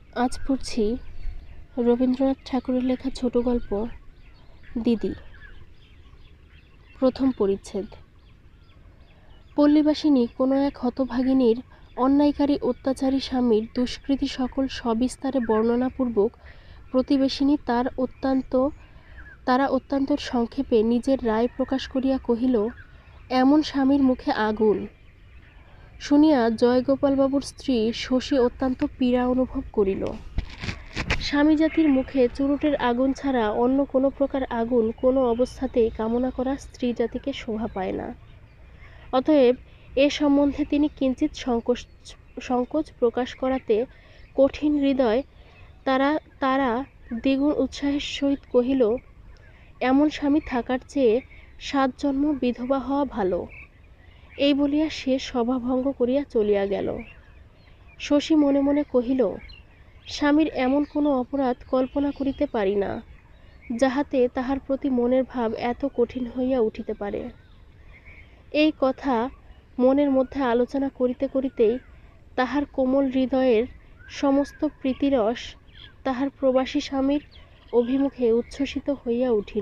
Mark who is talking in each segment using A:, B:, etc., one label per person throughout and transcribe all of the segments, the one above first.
A: আজ পড়ছি রবীন্দ্রনাথ ঠাকুরের লেখা ছোট গল্প দিদি, প্রথম পরিচ্ছেদ। পল্লীবাসিনী কোনো এক হতভাগিনীর অন্যায়কারী অত্যাচারী স্বামীর দুষ্কৃতি সকল সবিস্তারে বর্ণনাপূর্বক প্রতিবেশিনী তারা অত্যন্ত সংক্ষেপে নিজের রায় প্রকাশ করিয়া কহিল, এমন স্বামীর মুখে আগুন। শুনিয়া জয়গোপালবাবুর স্ত্রী শশী অত্যন্ত পীড়া অনুভব করিল। স্বামী জাতির মুখে চুরুটের আগুন ছাড়া অন্য কোনো প্রকার আগুন কোনো অবস্থাতেই কামনা করা স্ত্রী জাতিকে শোভা পায় না। অতএব এ সম্বন্ধে তিনি কিঞ্চিৎ সংকোচ প্রকাশ করাতে কঠিন হৃদয় তারা দ্বিগুণ উৎসাহের সহিত কহিল, এমন স্বামী থাকার চেয়ে 7 জন্ম বিধবা হওয়া ভালো। এই বলিয়া সে সভাভঙ্গ করিয়া চলিয়া গেল। শশী মনে মনে কহিল, স্বামীর এমন কোনো অপরাধ কল্পনা করিতে পারি না, যাহাতে তাহার প্রতি মনের ভাব এত কঠিন হইয়া উঠিতে পারে। এই কথা মনের মধ্যে আলোচনা করিতে করিতেই তাহার কোমল হৃদয়ের সমস্ত প্রীতিরস তাহার প্রবাসী স্বামীর অভিমুখে উচ্ছ্বসিত হইয়া উঠিল।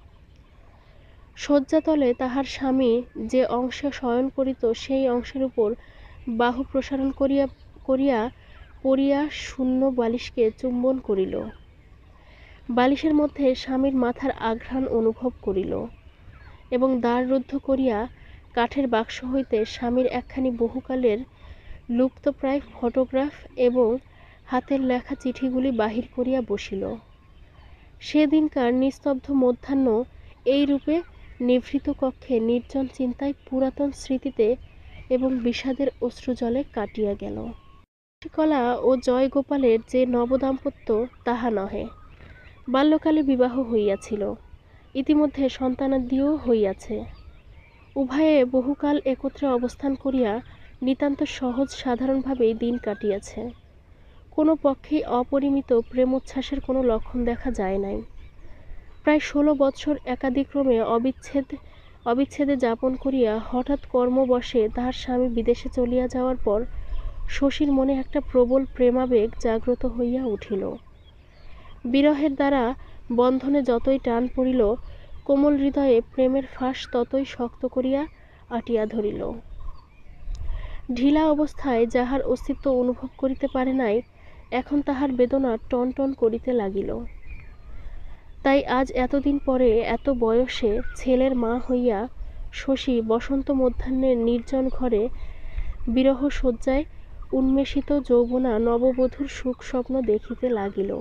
A: শয্যাতলে তাহার স্বামী যে অংশে শয়ন করিত সেই অংশের উপর বাহু প্রসারণ করিয়া পড়িয়া শূন্য বালিশকে চুম্বন করিল। বালিশের মধ্যে স্বামীর মাথার আঘ্রাণ অনুভব করিল এবং দ্বার রুদ্ধ করিয়া কাঠের বাক্স হইতে স্বামীর একখানি বহুকালের লুপ্তপ্রায় ফটোগ্রাফ এবং হাতের লেখা চিঠিগুলি বাহির করিয়া বসিল। সেদিনকার নিস্তব্ধ মধ্যাহ্ন এই রূপে নিভৃত কক্ষে নির্জন চিন্তায় পুরাতন স্মৃতিতে এবং বিষাদের অশ্রুজলে কাটিয়া গেল। শশীকলা ও জয়গোপালের যে নবদাম্পত্য তাহা নহে। বাল্যকালে বিবাহ হইয়াছিল, ইতিমধ্যে সন্তানাদিও হইয়াছে। উভয়ে বহুকাল একত্রে অবস্থান করিয়া নিতান্ত সহজ সাধারণভাবেই দিন কাটিয়াছে। কোনো পক্ষেই অপরিমিত প্রেমোচ্ছ্বাসের কোনো লক্ষণ দেখা যায় নাই। প্রায় 16 বৎসর একাদিক্রমে অবিচ্ছেদে যাপন করিয়া হঠাৎ কর্মবশে তাহার স্বামী বিদেশে চলিয়া যাওয়ার পর শশীর মনে একটা প্রবল প্রেমাবেগ জাগ্রত হইয়া উঠিল। বিরহের দ্বারা বন্ধনে যতই টান পড়িল, কোমল হৃদয়ে প্রেমের ফাঁস ততই শক্ত করিয়া আটিয়া ধরিল। ঢিলা অবস্থায় যাহার অস্তিত্ব অনুভব করিতে পারে নাই, এখন তাহার বেদনা টন টন করিতে লাগিল। তাই আজ এতদিন পরে এত বয়সে ছেলের মা হইয়া শশী বসন্ত মধ্যাহ্নের নির্জন ঘরে বিরহ শয্যায় উন্মেষিত যৌবনা নববধূর সুখ স্বপ্ন দেখিতে লাগিল।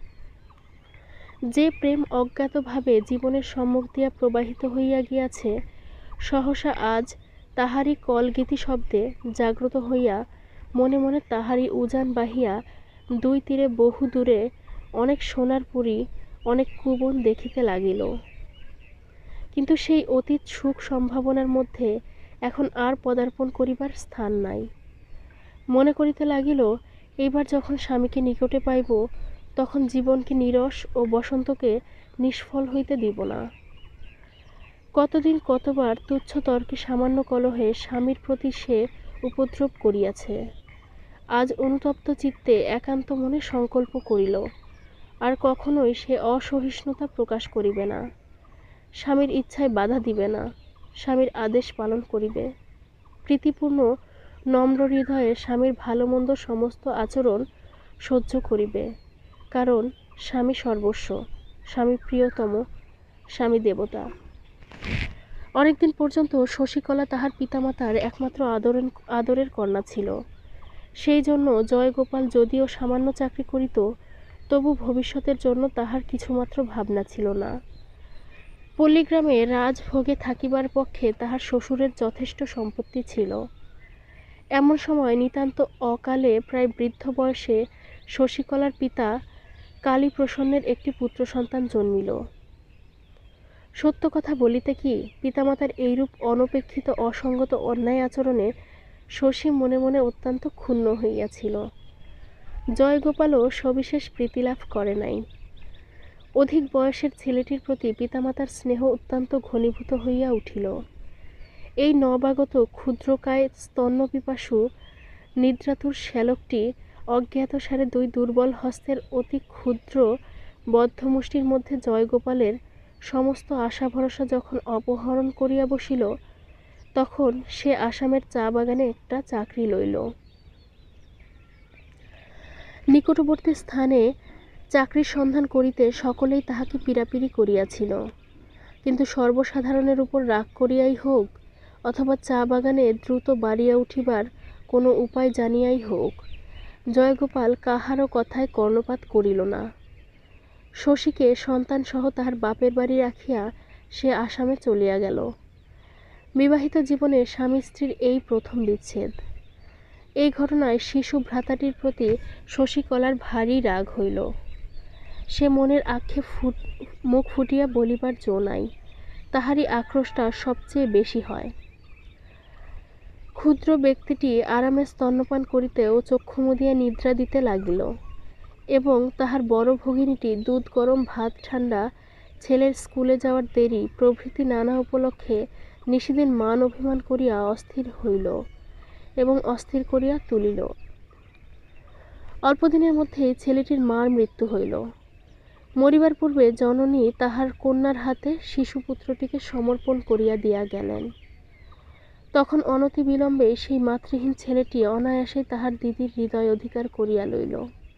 A: যে প্রেম অজ্ঞাতভাবে জীবনের সম্মুখ দিয়া প্রবাহিত হইয়া গিয়াছে, সহসা আজ তাহারই কলগীতি শব্দে জাগ্রত হইয়া মনে মনে তাহারই উজান বাহিয়া দুই তীরে বহু দূরে অনেক সোনার পুরী, অনেক কুবন দেখিতে লাগিল। কিন্তু সেই অতীত সুখ সম্ভাবনার মধ্যে এখন আর পদার্পণ করিবার স্থান নাই। মনে করিতে লাগিল, এইবার যখন স্বামীকে নিকটে পাইব, তখন জীবনকে নিরস ও বসন্তকে নিষ্ফল হইতে দিব না। কতদিন কতবার তুচ্ছ তর্কে সামান্য কলহে স্বামীর প্রতি সে উপদ্রব করিয়াছে। আজ অনুতপ্ত চিত্তে একান্ত মনে সংকল্প করিল, আর কখনোই সে অসহিষ্ণুতা প্রকাশ করিবে না, স্বামীর ইচ্ছায় বাধা দিবে না, স্বামীর আদেশ পালন করিবে। প্রীতিপূর্ণ নম্র হৃদয়ে স্বামীর ভালো মন্দ সমস্ত আচরণ সহ্য করিবে, কারণ স্বামী সর্বস্ব, স্বামী প্রিয়তম, স্বামী দেবতা। অনেকদিন পর্যন্ত শশীকলা তাহার পিতামাতার একমাত্র আদরের কন্যা ছিল। সেই জন্য জয়গোপাল যদিও সামান্য চাকরি করিত, তবু ভবিষ্যতের জন্য তাহার কিছুমাত্র ভাবনা ছিল না। পল্লীগ্রামে রাজভোগে থাকিবার পক্ষে তাহার শ্বশুরের যথেষ্ট সম্পত্তি ছিল। এমন সময় নিতান্ত অকালে প্রায় বৃদ্ধ বয়সে শশীকলার পিতা কালীপ্রসন্নের একটি পুত্র সন্তান জন্মিল। সত্য কথা বলিতে কি, পিতামাতার এইরূপ অনপেক্ষিত অসঙ্গত অন্যায় আচরণে শশী মনে মনে অত্যন্ত ক্ষুণ্ণ হইয়াছিল। জয়গোপালও সবিশেষ প্রীতিলাভ করে নাই। অধিক বয়সের ছেলেটির প্রতি পিতামাতার স্নেহ অত্যন্ত ঘনীভূত হইয়া উঠিল। এই নবাগত ক্ষুদ্রকায় স্তন্যপিপাসু নিদ্রাতুর শ্যালকটি অজ্ঞাতসারে দুই দুর্বল হস্তের অতি ক্ষুদ্র বদ্ধ মুষ্টির মধ্যে জয়গোপালের সমস্ত আশা ভরসা যখন অপহরণ করিয়া বসিল, তখন সে আসামের চা বাগানে একটা চাকরি লইল। নিকটবর্তী স্থানে চাকরির সন্ধান করিতে সকলেই তাহাকে পীড়াপিড়ি করিয়াছিল, কিন্তু সর্বসাধারণের উপর রাগ করিয়াই হোক অথবা চা বাগানে দ্রুত বাড়িয়া উঠিবার কোনো উপায় জানিয়াই হোক, জয়গোপাল কাহারও কথায় কর্ণপাত করিল না। শশীকে সন্তানসহ তাহার বাপের বাড়ি রাখিয়া সে আসামে চলিয়া গেল। বিবাহিত জীবনে স্বামী স্ত্রীর এই প্রথম বিচ্ছেদ। এই ঘটনায় শিশু ভ্রাতাটির প্রতি শশীকলার ভারী রাগ হইল। সে মনের আক্ষেপ মুখ ফুটিয়া বলিবার জো নাই, তাহারই আক্রোশটা সবচেয়ে বেশি হয়। ক্ষুদ্র ব্যক্তিটি আরামে স্তন্যপান করিতে ও চক্ষু মুদিয়া নিদ্রা দিতে লাগিল, এবং তাহার বড় ভগিনীটি দুধ গরম, ভাত ঠান্ডা, ছেলের স্কুলে যাওয়ার দেরি প্রভৃতি নানা উপলক্ষে নিশিদিন মান অভিমান করিয়া অস্থির হইল এবং অস্থির করিয়া তুলিল। অল্পদিনের মধ্যেই ছেলেটির মার মৃত্যু হইল। মরিবার পূর্বে জননী তাহার কন্যার হাতে শিশুপুত্রটিকে সমর্পণ করিয়া দিয়া গেলেন। তখন অনতি বিলম্বে সেই মাতৃহীন ছেলেটি অনায়াসেই তাহার দিদির হৃদয় অধিকার করিয়া লইল।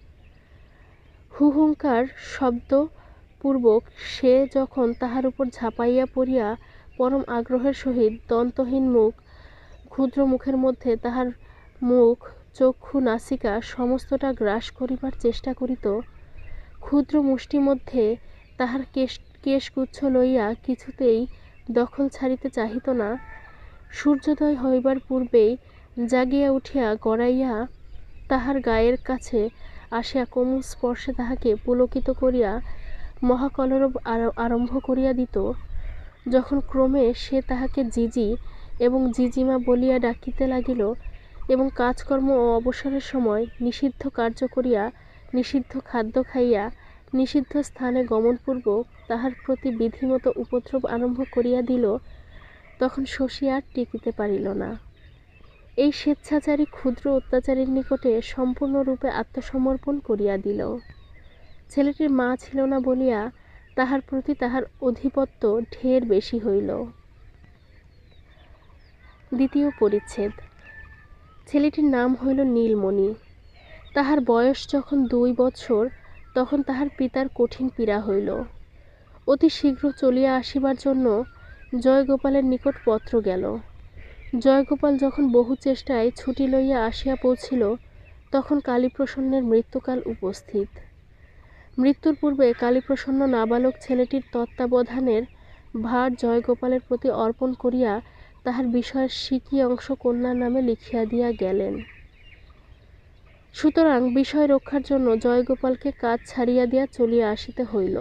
A: হুহুঙ্কার শব্দপূর্বক সে যখন তাহার উপর ঝাঁপাইয়া পড়িয়া পরম আগ্রহের সহিত দন্তহীন ক্ষুদ্র মুখের মধ্যে তাহার মুখ, চক্ষু, নাসিকা সমস্তটা গ্রাস করিবার চেষ্টা করিত, ক্ষুদ্র মুষ্টি মধ্যে তাহার কেশগুচ্ছ লইয়া কিছুতেই দখল ছাড়িতে চাহিত না, সূর্যোদয় হইবার পূর্বেই জাগিয়া উঠিয়া গড়াইয়া তাহার গায়ের কাছে আসিয়া কোমল স্পর্শে তাহাকে পুলকিত করিয়া মহাকলরব আরম্ভ করিয়া দিত, যখন ক্রমে সে তাহাকে জিজি এবং জিজিমা বলিয়া ডাকিতে লাগিল এবং কাজকর্ম ও অবসরের সময় নিষিদ্ধ কার্য করিয়া, নিষিদ্ধ খাদ্য খাইয়া, নিষিদ্ধ স্থানে গমনপূর্বক তাহার প্রতি বিধিমত উপদ্রব আরম্ভ করিয়া দিল, তখন শশী আর টিকিতে পারিল না। এই স্বেচ্ছাচারী ক্ষুদ্র অত্যাচারীর নিকটে সম্পূর্ণরূপে আত্মসমর্পণ করিয়া দিল। ছেলেটির মা ছিল না বলিয়া তাহার প্রতি তাহার আধিপত্য ঢের বেশি হইল। দ্বিতীয় পরিচ্ছেদ। ছেলেটির নাম হইল নীলমণি। তাহার বয়স যখন 2 বৎসর, তখন তাহার পিতার কঠিন পীড়া হইল। অতি শীঘ্র চলিয়া আসিবার জন্য জয়গোপালের নিকট পত্র গেল। জয়গোপাল যখন বহু চেষ্টায় ছুটি লইয়া আসিয়া পৌঁছিল, তখন কালীপ্রসন্নের মৃত্যুকাল উপস্থিত। মৃত্যুর পূর্বে কালীপ্রসন্ন নাবালক ছেলেটির তত্ত্বাবধানের ভার জয়গোপালের প্রতি অর্পণ করিয়া তাহার বিষয়ের সিকি অংশ কন্যার নামে লিখিয়া দিয়া গেলেন। সুতরাং বিষয় রক্ষার জন্য জয়গোপালকে কাজ ছাড়িয়া দিয়া চলিয়া আসিতে হইল।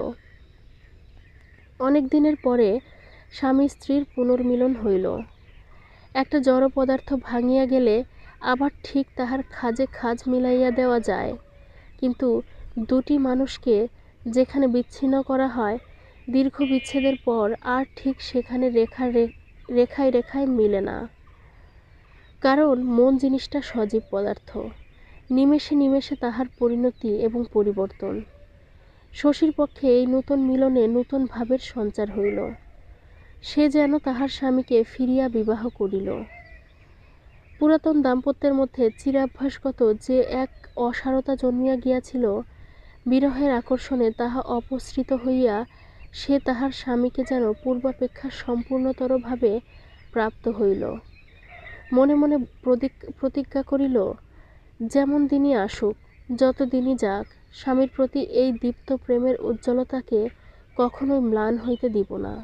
A: অনেক দিনের পরে স্বামী স্ত্রীর পুনর্মিলন হইল। একটা জড় পদার্থ ভাঙিয়া গেলে আবার ঠিক তাহার খাজে খাজ মিলাইয়া দেওয়া যায়, কিন্তু দুটি মানুষকে যেখানে বিচ্ছিন্ন করা হয়, দীর্ঘ বিচ্ছেদের পর আর ঠিক সেখানে রেখায় রেখায় মিলে না। কারণ মন জিনিসটা সজীব পদার্থ, নিমেষে নিমেষে তাহার পরিণতি এবং পরিবর্তন। শশীর পক্ষে এই নূতন মিলনে নূতন ভাবের সঞ্চার হইল। সে যেন তাহার স্বামীকে ফিরিয়া বিবাহ করিল। পুরাতন দাম্পত্যের মধ্যে চিরাভ্যাসগত যে এক অসারতা জন্মিয়া গিয়াছিল, বিরহের আকর্ষণে তাহা অপসৃত হইয়া সে তাহার স্বামীকে যেন পূর্বাপেক্ষা সম্পূর্ণতরভাবে প্রাপ্ত হইল। মনে মনে প্রতিজ্ঞা করিল, যেমন দিনই আসুক, যত দিনই যাক, স্বামীর প্রতি এই দীপ্ত প্রেমের উজ্জ্বলতাকে কখনোই ম্লান হইতে দিব না।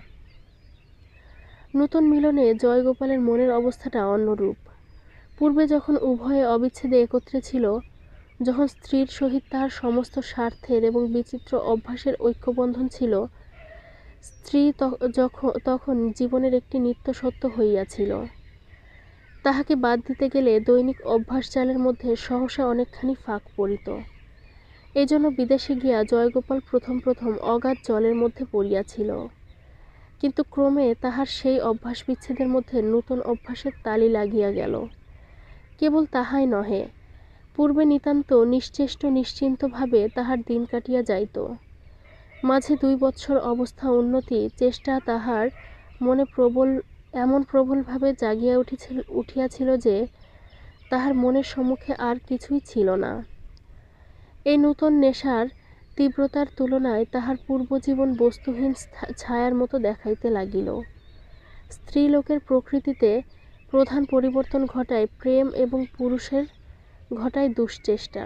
A: নূতন মিলনে জয়গোপালের মনের অবস্থাটা অন্যরূপ। পূর্বে যখন উভয়ে অবিচ্ছেদে একত্রে ছিল, যখন স্ত্রীর সহিত তাহার সমস্ত স্বার্থের এবং বিচিত্র অভ্যাসের ঐক্যবন্ধন ছিল, স্ত্রী তখন জীবনের একটি নিত্য সত্য হইয়াছিল। তাহাকে বাদ দিতে গেলে দৈনিক অভ্যাস জালের মধ্যে সহসা অনেকখানি ফাঁক পড়িত। এই জন্য বিদেশে গিয়া জয়গোপাল প্রথম প্রথম অগাধ জলের মধ্যে পড়িয়াছিল, কিন্তু ক্রমে তাহার সেই অভ্যাস বিচ্ছেদের মধ্যে নূতন অভ্যাসের তালি লাগিয়া গেল। কেবল তাহাই নহে, পূর্বে নিতান্ত নিশ্চেষ্ট নিশ্চিন্তভাবে তাহার দিন কাটিয়া যাইত। মাঝে 2 বৎসর অবস্থা উন্নতি চেষ্টা তাহার মনে এমন প্রবলভাবে জাগিয়া উঠিয়াছিল যে তাহার মনের সম্মুখে আর কিছুই ছিল না। এই নূতন নেশার তীব্রতার তুলনায় তাহার পূর্বজীবন বস্তুহীন ছায়ার মতো দেখাইতে লাগিল। স্ত্রীলোকের প্রকৃতিতে প্রধান পরিবর্তন ঘটায় প্রেম এবং পুরুষের ঘটায় দুশ্চেষ্টা।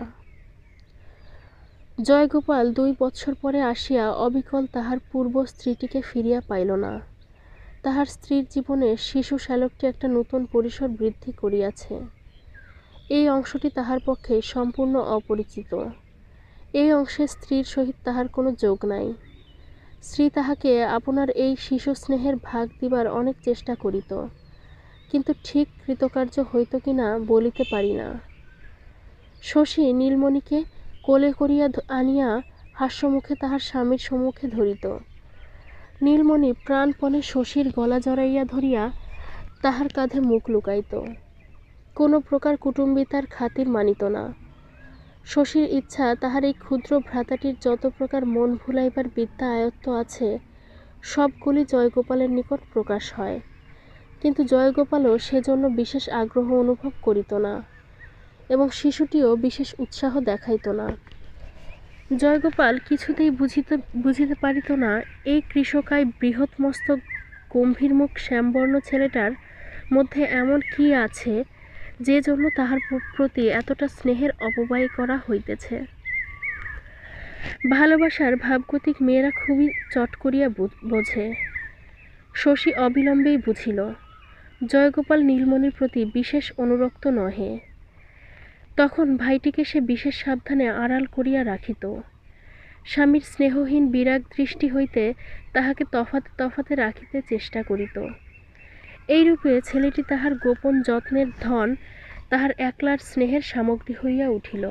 A: জয়গোপাল 2 বৎসর পরে আসিয়া অবিকল তাহার পূর্ব স্ত্রীটিকে ফিরিয়া পাইল না। তাহার স্ত্রীর জীবনে শিশু শ্যালকটি একটা নূতন পরিসর বৃদ্ধি করিয়াছে। এই অংশটি তাহার পক্ষে সম্পূর্ণ অপরিচিত। এই অংশে স্ত্রীর সহিত তাহার কোনো যোগ নাই। স্ত্রী তাহাকে আপনার এই শিশু স্নেহের ভাগ দিবার অনেক চেষ্টা করিত, কিন্তু ঠিক কৃতকার্য হইত কিনা বলিতে পারি না। শশী নীলমণিকে কোলে করিয়া আনিয়া হাস্যমুখে তাহার স্বামীর সম্মুখে ধরিত। নীলমণি প্রাণপণে শশীর গলা জড়াইয়া ধরিয়া তাহার কাঁধে মুখ লুকাইত। কোনো প্রকার কুটুম্বিতার খাতির মানিত না। শশীর ইচ্ছা তাহার এই ক্ষুদ্র ভ্রাতাটির যত প্রকার মন ভুলাইবার বিদ্যা আয়ত্ত আছে সবগুলি জয়গোপালের নিকট প্রকাশ হয়, কিন্তু জয়গোপালও সেজন্য বিশেষ আগ্রহ অনুভব করিত না এবং শিশুটিও বিশেষ উৎসাহ দেখাইত না। জয়গোপাল কিছুতেই বুঝিতে পারিত না এই কৃশকায় বৃহৎমস্তক গম্ভীরমুখ শ্যামবর্ণ ছেলেটার মধ্যে এমন কি আছে যে জন্য তাহার প্রতি এতটা স্নেহের অপব্যয় করা হইতেছে। ভালোবাসার ভাবগতিক মেয়েরা খুবই চট করিয়া বোঝে। শশী অবিলম্বেই বুঝিল জয়গোপাল নীলমণির প্রতি বিশেষ অনুরক্ত নহে। তখন ভাইটিকে সে বিশেষ সাবধানে আড়াল করিয়া রাখিত। স্বামীর স্নেহহীন বিরাগ দৃষ্টি হইতে তাহাকে তফাতে তফাতে রাখিতে চেষ্টা করিত। এইরূপে ছেলেটি তাহার গোপন যত্নের ধন, তাহার একলার স্নেহের সামগ্রী হইয়া উঠিল।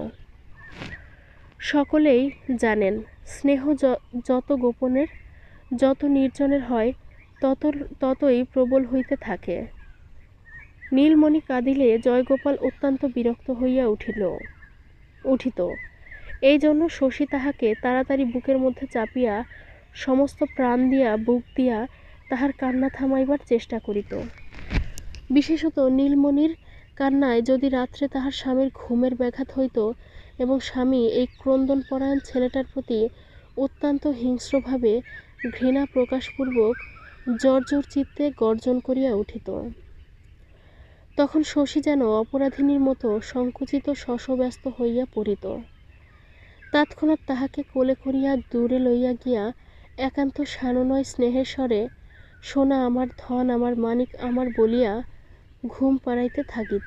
A: সকলেই জানেন স্নেহ যত গোপনের, যত নির্জনের হয় ততই প্রবল হইতে থাকে। নীলমণি কাঁদিলে জয়গোপাল অত্যন্ত বিরক্ত হইয়া উঠিত। এই জন্য শশী তাহাকে তাড়াতাড়ি বুকের মধ্যে চাপিয়া সমস্ত প্রাণ দিয়া বুক দিয়া তাহার কান্না থামাইবার চেষ্টা করিত। বিশেষত নীলমণির কান্নায় যদি রাত্রে তাহার স্বামীর ঘুমের ব্যাঘাত হইত এবং স্বামী এই ক্রন্দনপরায়ণ ছেলেটার প্রতি অত্যন্ত হিংস্রভাবে ঘৃণা প্রকাশপূর্বক জর্জর চিত্তে গর্জন করিয়া উঠিত, তখন শশী যেন অপরাধিনীর মতো সংকুচিত শশব্যস্ত হইয়া পড়িত। তৎক্ষণাৎ তাহাকে কোলে করিয়া দূরে লইয়া গিয়া একান্ত সানুনয় স্নেহের স্বরে সোনা আমার, ধন আমার, মানিক আমার বলিয়া ঘুম পাড়াইতে থাকিত।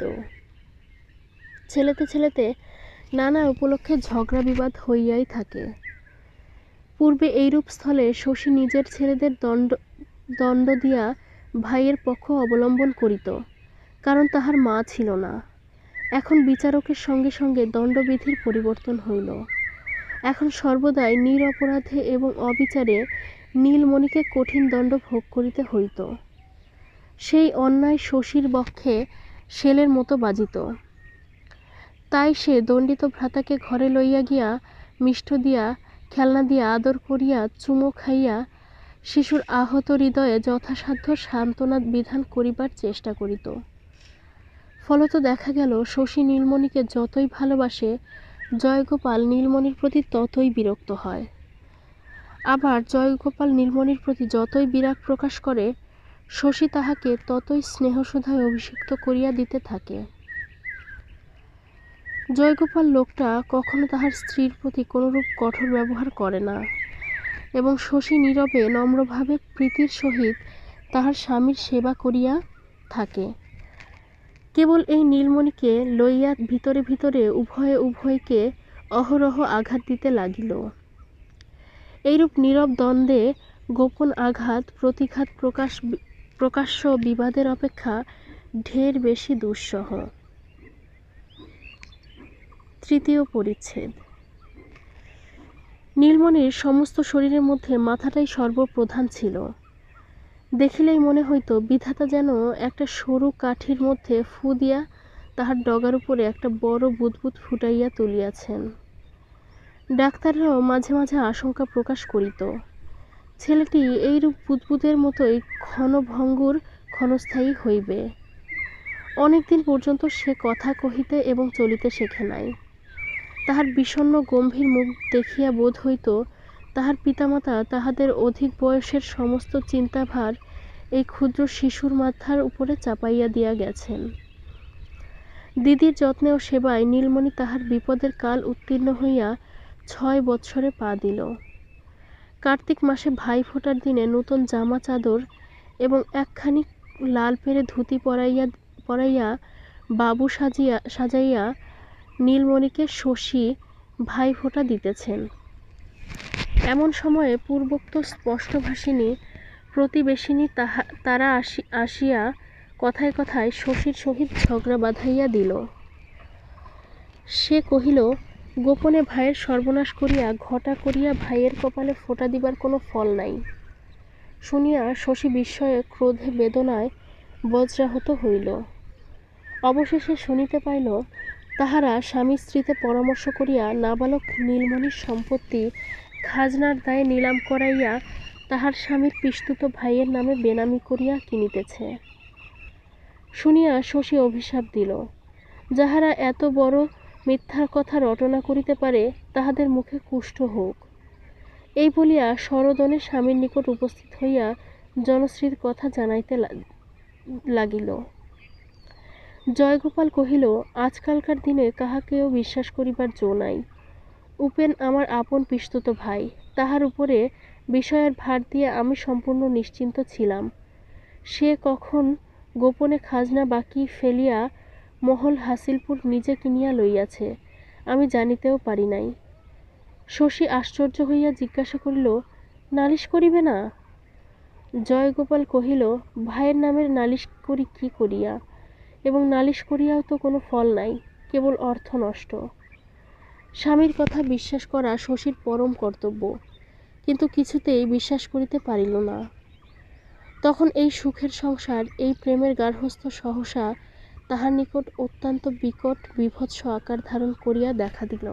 A: ছেলেতে নানা উপলক্ষে ঝগড়া বিবাদ হইয়াই থাকে। পূর্বে এইরূপ স্থলে শশী নিজের ছেলেদের দণ্ড দিয়া ভাইয়ের পক্ষ অবলম্বন করিত, কারণ তাহার মা ছিল না। এখন বিচারকের সঙ্গে সঙ্গে দণ্ডবিধির পরিবর্তন হইল। এখন সর্বদাই নিরপরাধে এবং অবিচারে নীলমণিকে কঠিন দণ্ড ভোগ করিতে হইত। সেই অন্যায় শশীর বক্ষে শেলের মতো বাজিত। তাই সে দণ্ডিত ভ্রাতাকে ঘরে লইয়া গিয়া মিষ্ট দিয়া, খেলনা দিয়া আদর করিয়া, চুমো খাইয়া শিশুর আহত হৃদয়ে যথাসাধ্য সান্ত্বনা বিধান করিবার চেষ্টা করিত। ফলত দেখা গেল শশী নীলমণিকে যতই ভালোবাসে, জয়গোপাল নীলমণির প্রতি ততই বিরক্ত হয়। আবার জয়গোপাল নীলমণির প্রতি যতই বিরাগ প্রকাশ করে, শশী তাহাকে ততই স্নেহসুধায় অভিষিক্ত করিয়া দিতে থাকে। জয়গোপাল লোকটা কখনো তাহার স্ত্রীর প্রতি কোনরূপ কঠোর ব্যবহার করে না এবং শশী নীরবে নম্রভাবে প্রীতির সহিত তাহার স্বামীর সেবা করিয়া থাকে। কেবল এই নীলমণিকে লইয়া ভিতরে ভিতরে উভয়কে অহরহ আঘাত দিতে লাগিল। এইরূপ নীরব দ্বন্দ্বে গোপন আঘাত প্রতিঘাত প্রকাশ্য বিবাদের অপেক্ষা ঢের বেশি দুঃসহ। তৃতীয় পরিচ্ছেদ। নীলমণির সমস্ত শরীরের মধ্যে মাথাটাই সর্বপ্রধান ছিল। দেখিলেই মনে হইত বিধাতা যেন একটা সরু কাঠির মধ্যে ফু দিয়া তাহার ডগার উপরে একটা বড় বুদবুদ ফুটাইয়া তুলিয়াছেন। ডাক্তাররাও মাঝে মাঝে আশঙ্কা প্রকাশ করিত, ছেলেটি এইরূপ বুদবুদের মতোই ক্ষণভঙ্গুর ক্ষণস্থায়ী হইবে। অনেকদিন পর্যন্ত সে কথা কহিতে এবং চলিতে শেখে নাই। তাহার বিষণ্ণ গম্ভীর মুখ দেখিয়া বোধ হইত তাহার পিতামাতা তাহাদের অধিক বয়সের সমস্ত চিন্তাভার এই ক্ষুদ্র শিশুর মাথার উপরে চাপাইয়া দিয়া গেছেন। দিদির যত্নে ও সেবায় নীলমণি তাহার বিপদের কাল উত্তীর্ণ হইয়া 6 বৎসরে পা দিল। কার্তিক মাসে ভাই ফোঁটার দিনে নূতন জামা চাদর এবং একখানি লাল পেরে ধুতি পরাইয়া বাবু সাজাইয়া নীলমণিকে শশী ভাই ফোঁটা দিতেছেন। এমন সময়ে পূর্বোক্ত স্পষ্টভাষিণী প্রতিবেশিনী তারা আসিয়া কথায় কথায় শশীর সহিত ঝগড়া বাঁধাইয়া দিল। সে কহিল, গোপনে ভাইয়ের সর্বনাশ করিয়া ঘটা করিয়া ভাইয়ের কপালে ফোঁটা দিবার কোনো ফল নাই। শুনিয়া শশী বিস্ময়ে ক্রোধে বেদনায় বজ্রাহত হইল। অবশেষে শুনিতে পাইল তাহারা স্বামী স্ত্রীতে পরামর্শ করিয়া নাবালক নীলমণির সম্পত্তি খাজনার দায়ে নিলাম করাইয়া তাহার স্বামীর পিস্তুত ভাইয়ের নামে বেনামি করিয়া কিনিতেছে। শুনিয়া শশী অভিশাপ দিল, যাহারা এত বড় মিথ্যার কথা রটনা করিতে পারে তাহাদের মুখে কুষ্ঠ হোক। এই বলিয়া সরোদনে স্বামীর নিকট উপস্থিত হইয়া জনশ্রীর কথা জানাইতে লাগিল। জয়গোপাল কহিল, আজকালকার দিনে কাহাকেও বিশ্বাস করিবার জো নাই। উপেন আমার আপন পিস্তুত ভাই, তাহার উপরে বিষয়ের ভার দিয়ে আমি সম্পূর্ণ নিশ্চিন্ত ছিলাম। সে কখন গোপনে খাজনা বাকি ফেলিয়া মহল হাসিলপুর নিজে কিনিয়া লইয়াছে আমি জানিতেও পারি নাই। শশী আশ্চর্য হইয়া জিজ্ঞাসা করিল, নালিশ করিবে না? জয়গোপাল কহিল, ভাইয়ের নামের নালিশ করি কি করিয়া, এবং নালিশ করিয়াও তো কোনো ফল নাই, কেবল অর্থ নষ্ট। স্বামীর কথা বিশ্বাস করা শশীর পরম কর্তব্য, কিন্তু কিছুতেই বিশ্বাস করিতে পারিল না। তখন এই সুখের সংসার, এই প্রেমের গার্হস্থ্য সহসা তাহার নিকট অত্যন্ত বিকট বীভৎস আকার ধারণ করিয়া দেখা দিল।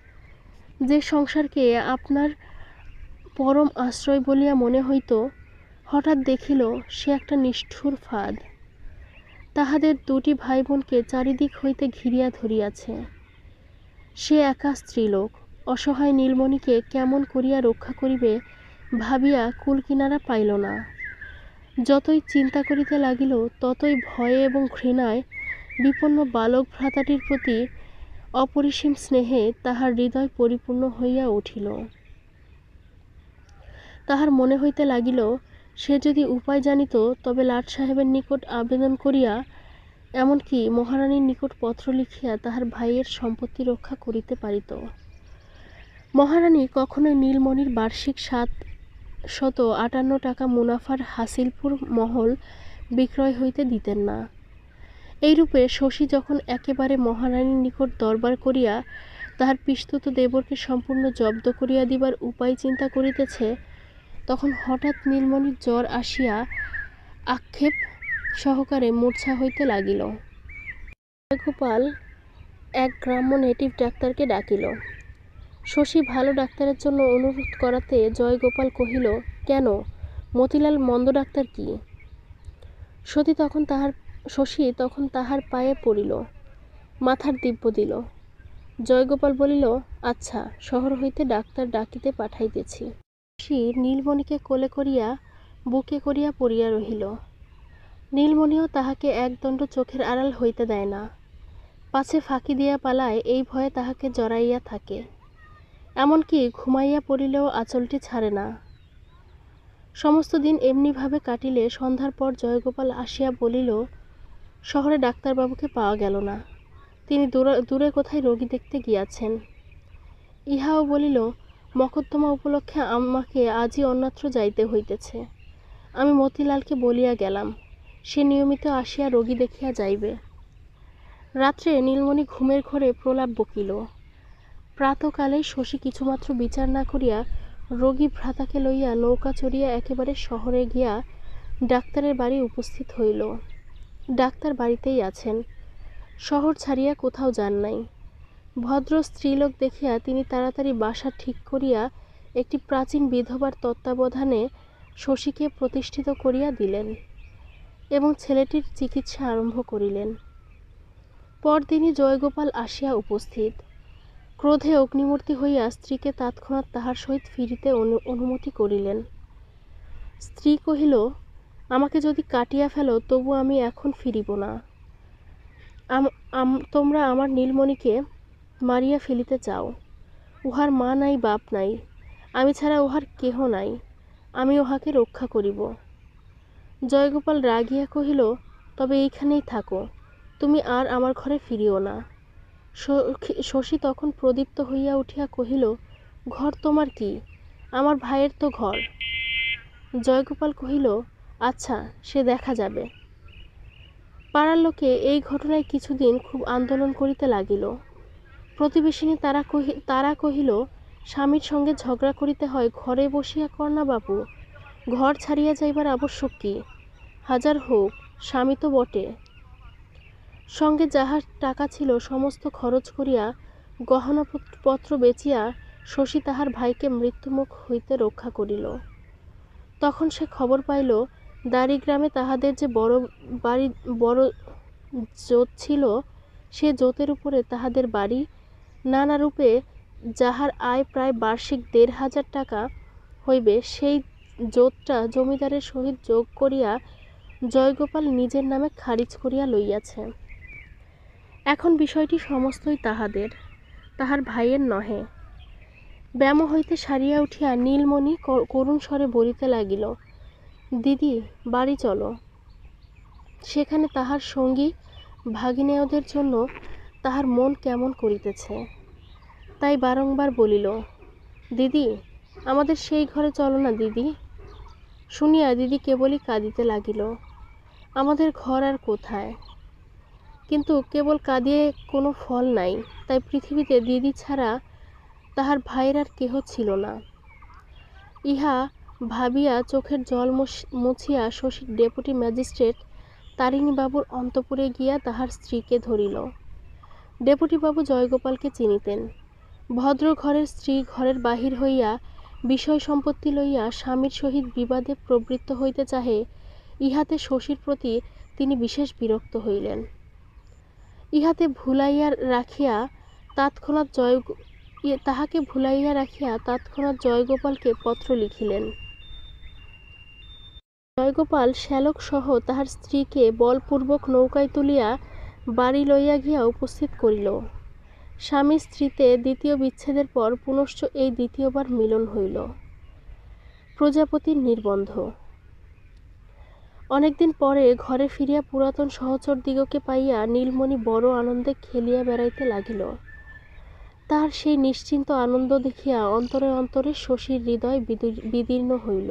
A: যে সংসারকে আপনার পরম আশ্রয় বলিয়া মনে হইত, হঠাৎ দেখিল সে একটা নিষ্ঠুর ফাঁদ। তাহাদের 2টি ভাই বোনকে চারিদিক হইতে ঘিরিয়া ধরিয়াছে। সে একা স্ত্রীলোক, অসহায় নীলমণিকে কেমন করিয়া রক্ষা করিবে ভাবিয়া কুল কিনারা পাইল না। যতই চিন্তা করিতে লাগিল ততই ভয়ে এবং ঘৃণায় বিপন্ন বালক ভ্রাতাটির প্রতি অপরিসীম স্নেহে তাহার হৃদয় পরিপূর্ণ হইয়া উঠিল। তাহার মনে হইতে লাগিল, সে যদি উপায় জানিত তবে লাট সাহেবের নিকট আবেদন করিয়া, এমনকি মহারানীর নিকট পত্র লিখিয়া তাহার ভাইয়ের সম্পত্তি রক্ষা করিতে পারিত। মহারানী কখনোই নীলমণির বার্ষিক 758 টাকা মুনাফার হাসিলপুর মহল বিক্রয় হইতে দিতেন না। এইরূপে শশী যখন একেবারে মহারানীর নিকট দরবার করিয়া তাহার পিস্তুত দেবরকে সম্পূর্ণ জব্দ করিয়া দিবার উপায় চিন্তা করিতেছে, তখন হঠাৎ নীলমণির জ্বর আসিয়া আক্ষেপ সহকারে মূর্ছা হইতে লাগিল। জয়গোপাল এক গ্রাম্য নেটিভ ডাক্তারকে ডাকিল। শশী ভালো ডাক্তারের জন্য অনুরোধ করাতে জয়গোপাল কহিল, কেন, মতিলাল মন্দ ডাক্তার কি? শশী তখন তাহার পায়ে পড়িল, মাথার দিব্য দিল। জয়গোপাল বলিল, আচ্ছা, শহর হইতে ডাক্তার ডাকিতে পাঠাইতেছি। শশী নীলমণিকে কোলে করিয়া বুকে করিয়া পড়িয়া রহিল। নীলমণিও তাহাকে একদণ্ড চোখের আড়াল হইতে দেয় না, পাছে ফাঁকি দিয়া পালায় এই ভয়ে তাহাকে জড়াইয়া থাকে। এমনকি ঘুমাইয়া পড়িলেও আঁচলটি ছাড়ে না। সমস্ত দিন এমনিভাবে কাটিলে সন্ধ্যার পর জয়গোপাল আসিয়া বলিল, শহরে ডাক্তারবাবুকে পাওয়া গেল না, তিনি দূরে কোথায় রোগী দেখতে গিয়াছেন। ইহাও বলিল, মকদ্দমা উপলক্ষে আমাকে আজই অন্যত্র যাইতে হইতেছে। আমি মতিলালকে বলিয়া গেলাম, সে নিয়মিত আসিয়া রোগী দেখিয়া যাইবে। রাত্রে নীলমণি ঘুমের ঘোরে প্রলাপ বকিল। প্রাতকালে শশী কিছুমাত্র বিচার না করিয়া রোগী ভ্রাতাকে লইয়া নৌকা চড়িয়া একেবারে শহরে গিয়া ডাক্তারের বাড়ি উপস্থিত হইল। ডাক্তার বাড়িতেই আছেন। শহর ছাড়িয়া কোথাও যান নাই। ভদ্র স্ত্রীলোক দেখিয়া তিনি তাড়াতাড়ি বাসা ঠিক করিয়া একটি প্রাচীন বিধবার তত্ত্বাবধানে শশীকে প্রতিষ্ঠিত করিয়া দিলেন এবং ছেলেটির চিকিৎসা আরম্ভ করিলেন। পরদিনই জয়গোপাল আসিয়া উপস্থিত। ক্রোধে অগ্নিমূর্তি হইয়া স্ত্রীকে তৎক্ষণাৎ তাহার সহিত ফিরিতে অনুমতি করিলেন। স্ত্রী কহিল, আমাকে যদি কাটিয়া ফেলো তবু আমি এখন ফিরিব না। তোমরা আমার নীলমণিকে মারিয়া ফেলিতে চাও। উহার মা নাই, বাপ নাই, আমি ছাড়া উহার কেহ নাই, আমি উহাকে রক্ষা করিব। জয়গোপাল রাগিয়া কহিল, তবে এইখানেই থাকো, তুমি আর আমার ঘরে ফিরিও না। শশী তখন প্রদীপ্ত হইয়া উঠিয়া কহিল, ঘর তোমার কি? আমার ভাইয়ের তো ঘর। জয়গোপাল কহিল, আচ্ছা, সে দেখা যাবে। পাড়ার লোকে এই ঘটনায় কিছুদিন খুব আন্দোলন করিতে লাগিল। প্রতিবেশিনী তারা কহিল, স্বামীর সঙ্গে ঝগড়া করিতে হয় ঘরে বসিয়া কর না বাপু, ঘর ছাড়িয়া যাইবার আবশ্যক কি? হাজার হোক, স্বামী তো বটে। সঙ্গে যাহার টাকা ছিল সমস্ত খরচ করিয়া গহনাপত্র বেচিয়া শশী তাহার ভাইকে মৃত্যুমুখ হইতে রক্ষা করিল। তখন সে খবর পাইল, দাড়িগ্রামে তাহাদের যে বড় জোত ছিল, সে জোতের উপরে তাহাদের বাড়ি, নানারূপে যাহার আয় প্রায় বার্ষিক ১,৫০০ টাকা হইবে, সেই জোতটা জমিদারের সহিত যোগ করিয়া জয়গোপাল নিজের নামে খারিজ করিয়া লইয়াছে। এখন বিষয়টি সমস্তই তাহাদের, তাহার ভাইয়ের নহে। ব্যামো হইতে সারিয়া উঠিয়া নীলমণি করুণ স্বরে বলিতে লাগিল, দিদি, বাড়ি চলো। সেখানে তাহার সঙ্গী ভাগিনেয়দের জন্য তাহার মন কেমন করিতেছে, তাই বারংবার বলিল, দিদি, আমাদের সেই ঘরে চলো না দিদি। শুনিয়া দিদি কেবলই কাঁদিতে লাগিল। আমাদের ঘর আর কোথায়? কিন্তু কেবল কাঁদিয়ে কোনো ফল নাই, তাই পৃথিবীতে দিদি ছাড়া তাহার ভাইয়ের আর কেহ ছিল না। ইহা ভাবিয়া চোখের জল মুছিয়া শশী ডেপুটি ম্যাজিস্ট্রেট তারিণীবাবুর অন্তঃপুরে গিয়া তাহার স্ত্রীকে ধরিল। ডেপুটিবাবু জয়গোপালকে চিনিতেন। ভদ্র ঘরের স্ত্রী ঘরের বাহির হইয়া বিষয় সম্পত্তি লইয়া স্বামীর সহিত বিবাদে প্রবৃত্ত হইতে চাহে, ইহাতে শশীর প্রতি তিনি বিশেষ বিরক্ত হইলেন। তাহাকে ভুলাইয়া রাখিয়া তৎক্ষণাৎ জয়গোপালকে পত্র লিখিলেন। জয়গোপাল শ্যালক সহ তাহার স্ত্রীকে বলপূর্বক নৌকায় তুলিয়া বাড়ি লইয়া গিয়া উপস্থিত করিল। স্বামী স্ত্রীতে দ্বিতীয় বিচ্ছেদের পর পুনশ্চ এই দ্বিতীয়বার মিলন হইল। প্রজাপতির নির্বন্ধ। অনেকদিন পরে ঘরে ফিরিয়া পুরাতন সহচরদিগকে পাইয়া নীলমণি বড় আনন্দে খেলিয়া বেড়াইতে লাগিল। তাহার সেই নিশ্চিন্ত আনন্দ দেখিয়া অন্তরে অন্তরে শশীর হৃদয় বিদীর্ণ হইল।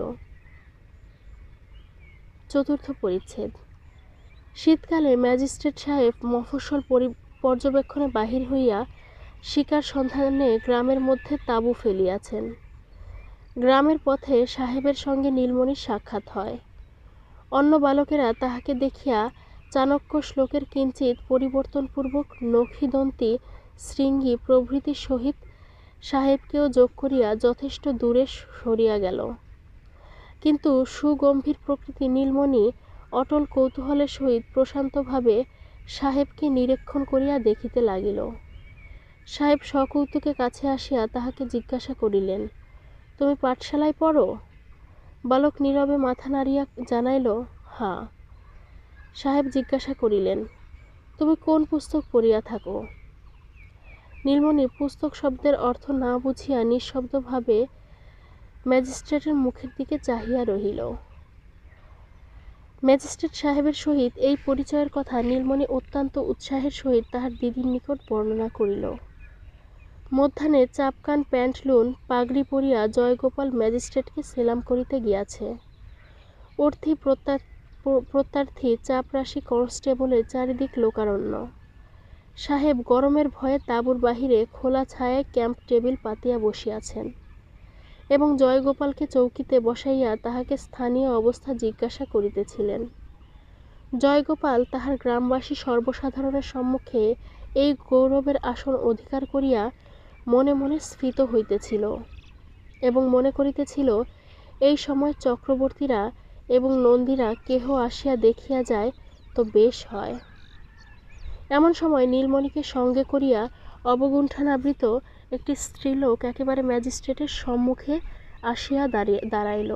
A: চতুর্থ পরিচ্ছেদ। শীতকালে ম্যাজিস্ট্রেট সাহেব মফস্বল পর্যবেক্ষণে বাহির হইয়া শিকার সন্ধানে গ্রামের মধ্যে তাঁবু ফেলিয়াছেন। গ্রামের পথে সাহেবের সঙ্গে নীলমণির সাক্ষাৎ হয়। অন্য বালকেরা তাহাকে দেখিয়া চাণক্য শ্লোকের কিঞ্চিৎ পরিবর্তনপূর্বক নখিদন্তী, শৃঙ্গী প্রভৃতির সহিত সাহেবকেও যোগ করিয়া যথেষ্ট দূরে সরিয়া গেল। কিন্তু সুগম্ভীর প্রকৃতি নীলমণি অটল কৌতূহলের সহিত প্রশান্তভাবে সাহেবকে নিরীক্ষণ করিয়া দেখিতে লাগিল। সাহেব সকৌতুকে কাছে আসিয়া তাহাকে জিজ্ঞাসা করিলেন, তুমি পাঠশালায় পড়ো? বালক নীরবে মাথা নাড়িয়া জানাইল, হাঁ। সাহেব জিজ্ঞাসা করিলেন, তুমি কোন পুস্তক পড়িয়া থাকো? নীলমণি পুস্তক শব্দের অর্থ না বুঝিয়া নিঃশব্দভাবে ম্যাজিস্ট্রেটের মুখের দিকে চাহিয়া রহিল। ম্যাজিস্ট্রেট সাহেবের সহিত এই পরিচয়ের কথা নীলমণি অত্যন্ত উৎসাহের সহিত তাহার দিদির নিকট বর্ণনা করিল। মধ্যাহ্নে চাপকান প্যান্টলুন পাগড়ি পরিয়া জয়গোপাল ম্যাজিস্ট্রেটকে সেলাম করিতে গিয়াছে। অর্থী প্রত্যার্থী চাপরাশি কনস্টেবলের চারিদিক লোকারণ্য। সাহেব গরমের ভয়ে তাঁবুর বাহিরে খোলা ছায়ায় ক্যাম্প টেবিল পাতিয়া বসিয়াছেন এবং জয়গোপালকে চৌকিতে বসাইয়া তাহাকে স্থানীয় অবস্থা জিজ্ঞাসা করিতেছিলেন। জয়গোপাল তাহার গ্রামবাসী সর্বসাধারণের সম্মুখে এই গৌরবের আসন অধিকার করিয়া মনে মনে স্ফীত হইতেছিল এবং মনে করিতেছিল, এই সময় চক্রবর্তীরা এবং নন্দীরা কেহ আসিয়া দেখিয়া যায় তো বেশ হয়। এমন সময় নীলমণিকে সঙ্গে করিয়া অবগুণ্ঠনাবৃত একটি স্ত্রীলোক একেবারে ম্যাজিস্ট্রেটের সম্মুখে আসিয়া দাঁড়াইল।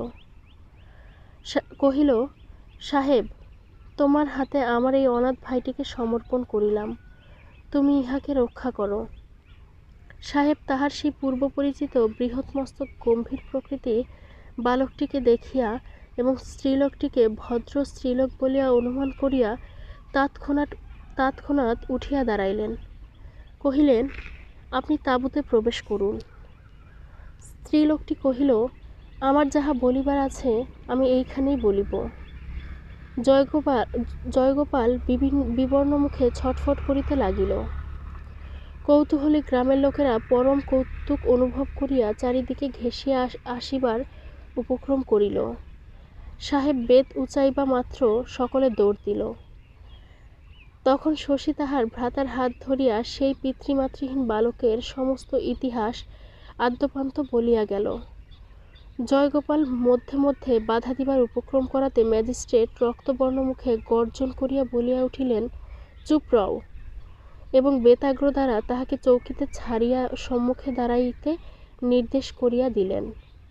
A: কহিল, সাহেব, তোমার হাতে আমার এই অনাথ ভাইটিকে সমর্পণ করিলাম, তুমি ইহাকে রক্ষা করো। সাহেব তাহার সেই পূর্ব পরিচিত বৃহৎমস্তক গম্ভীর প্রকৃতি বালকটিকে দেখিয়া এবং স্ত্রীলোকটিকে ভদ্র স্ত্রীলোক বলিয়া অনুমান করিয়া তৎক্ষণাৎ উঠিয়া দাঁড়াইলেন। কহিলেন, আপনি তাঁবুতে প্রবেশ করুন। স্ত্রীলোকটি কহিল, আমার যাহা বলিবার আছে আমি এইখানেই বলিব। জয়গোপাল বিবর্ণ মুখে ছটফট করিতে লাগিল। কৌতূহলী গ্রামের লোকেরা পরম কৌতুক অনুভব করিয়া চারিদিকে ঘেঁষিয়া আসিবার উপক্রম করিল। সাহেব বেত উঁচাইবা মাত্র সকলে দৌড় দিল। তখন শশী তাহার ভ্রাতার হাত ধরিয়া সেই পিতৃমাতৃহীন বালকের সমস্ত ইতিহাস আদ্যোপান্ত বলিয়া গেল। জয়গোপাল মধ্যে মধ্যে বাধা দিবার উপক্রম করাতে ম্যাজিস্ট্রেট রক্তবর্ণ মুখে গর্জন করিয়া বলিয়া উঠিলেন, চুপ রও, এবং বেতাগ্র দ্বারা তাহাকে চৌকিতে ছাড়িয়া সম্মুখে দাঁড়াইতে নির্দেশ করিয়া দিলেন।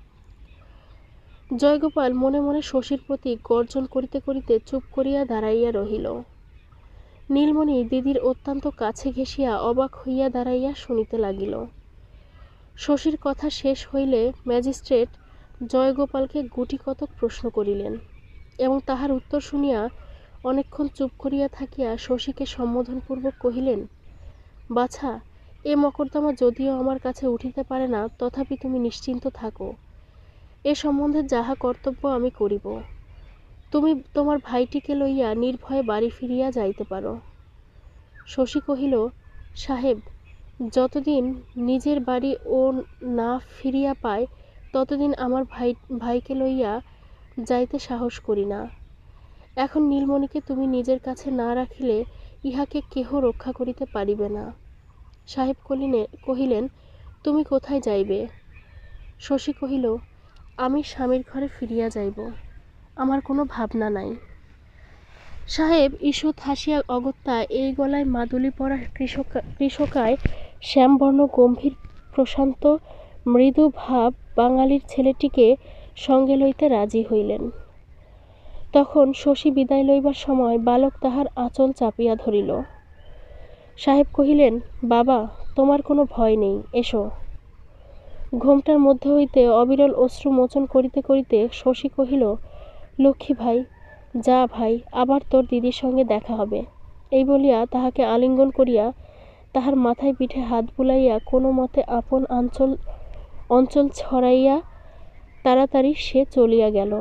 A: জয়গোপাল মনে মনে শশীর প্রতি গর্জন করিতে করিতে চুপ করিয়া দাঁড়াইয়া রহিল। নীলমণি দিদির অত্যন্ত কাছে ঘেঁষিয়া অবাক হইয়া দাঁড়াইয়া শুনিতে লাগিল। শশীর কথা শেষ হইলে ম্যাজিস্ট্রেট জয়গোপালকে গুটি কতক প্রশ্ন করিলেন এবং তাহার উত্তর শুনিয়া অনেকক্ষণ চুপ করিয়া থাকিয়া শশীকে সম্বোধনপূর্বক কহিলেন, বাছা, এ মকদ্দমা যদিও আমার কাছে উঠিতে পারে না, তথাপি তুমি নিশ্চিন্ত থাকো, এ সম্বন্ধে যাহা কর্তব্য আমি করিব। তুমি তোমার ভাইটিকে লইয়া নির্ভয়ে বাড়ি ফিরিয়া যাইতে পারো। শশী কহিল, সাহেব, যতদিন নিজের বাড়ি ও না ফিরিয়া পায় ততদিন আমার ভাইকে লইয়া যাইতে সাহস করি না। এখন নীলমণিকে তুমি নিজের কাছে না রাখিলে ইহাকে কেহ রক্ষা করিতে পারিবে না। সাহেব কহিলেন, তুমি কোথায় যাইবে? শশী কহিল, আমি স্বামীর ঘরে ফিরিয়া যাইব, আমার কোনো ভাবনা নাই। সাহেব ঈষৎ হাসিয়া অগত্যা এই গলায় মাদুলি পরা কৃষকায় শ্যামবর্ণ গম্ভীর প্রশান্ত মৃদু ভাব বাঙালির ছেলেটিকে সঙ্গে লইতে রাজি হইলেন। তখন শশী বিদায় লইবার সময় বালক তাহার আঁচল চাপিয়া ধরিল। সাহেব কহিলেন, বাবা, তোমার কোনো ভয় নেই, এসো। ঘোমটার মধ্যে হইতে অবিরল অশ্রু মোচন করিতে করিতে শশী কহিল, লক্ষ্মী ভাই, যা ভাই, আবার তোর দিদির সঙ্গে দেখা হবে। এই বলিয়া তাহাকে আলিঙ্গন করিয়া তাহার মাথায় পিঠে হাত বুলাইয়া কোনো মতে আপন অঞ্চল ছড়াইয়া তাড়াতাড়ি সে চলিয়া গেল।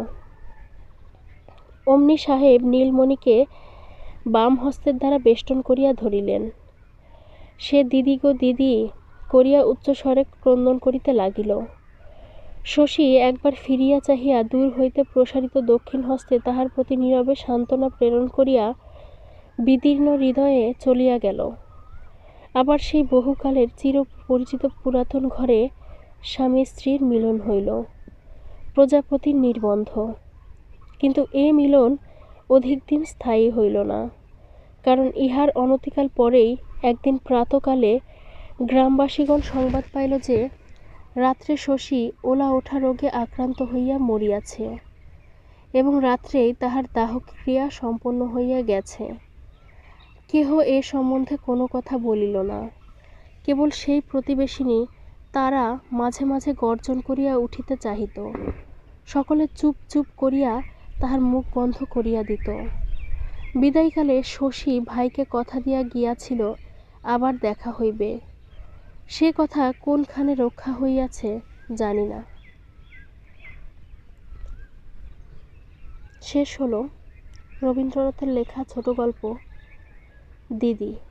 A: অমনি সাহেব নীলমণিকে বাম হস্তের দ্বারা বেষ্টন করিয়া ধরিলেন। সে দিদি গো দিদি করিয়া উচ্চস্বরে ক্রন্দন করিতে লাগিল। শশী একবার ফিরিয়া চাহিয়া দূর হইতে প্রসারিত দক্ষিণ হস্তে তাহার প্রতি নীরবে সান্ত্বনা প্রেরণ করিয়া বিদীর্ণ হৃদয়ে চলিয়া গেল। আবার সেই বহুকালের চির পরিচিত পুরাতন ঘরে স্বামী স্ত্রীর মিলন হইল, প্রজাপতির নির্বন্ধ। কিন্তু এ মিলন অধিক দিন স্থায়ী হইল না, কারণ ইহার অনতিকাল পরেই একদিন প্রাতকালে গ্রামবাসীগণ সংবাদ পাইল যে রাত্রে শশী ওলা ওঠা রোগে আক্রান্ত হইয়া মরিয়াছে এবং রাত্রেই তাহার দাহক্রিয়া সম্পন্ন হইয়া গেছে। কেহ এ সম্বন্ধে কোনো কথা বলিল না, কেবল সেই প্রতিবেশিনী তারা মাঝে মাঝে গর্জন করিয়া উঠিতে চাহিত। সকলে চুপ চুপ করিয়া তাহার মুখ বন্ধ করিয়া দিত। বিদায়কালে শশী ভাইকে কথা দিয়া গিয়াছিল আবার দেখা হইবে, সে কথা কোনখানে রক্ষা হইয়াছে জানি না। শেষ হলো রবীন্দ্রনাথের লেখা ছোট গল্প দিদি।